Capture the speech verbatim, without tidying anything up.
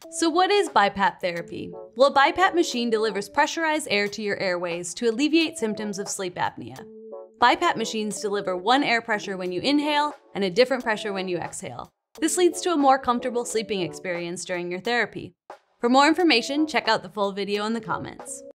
So what is B P A P therapy? Well, a B P A P machine delivers pressurized air to your airways to alleviate symptoms of sleep apnea. B P A P machines deliver one air pressure when you inhale and a different pressure when you exhale. This leads to a more comfortable sleeping experience during your therapy. For more information, check out the full video in the comments.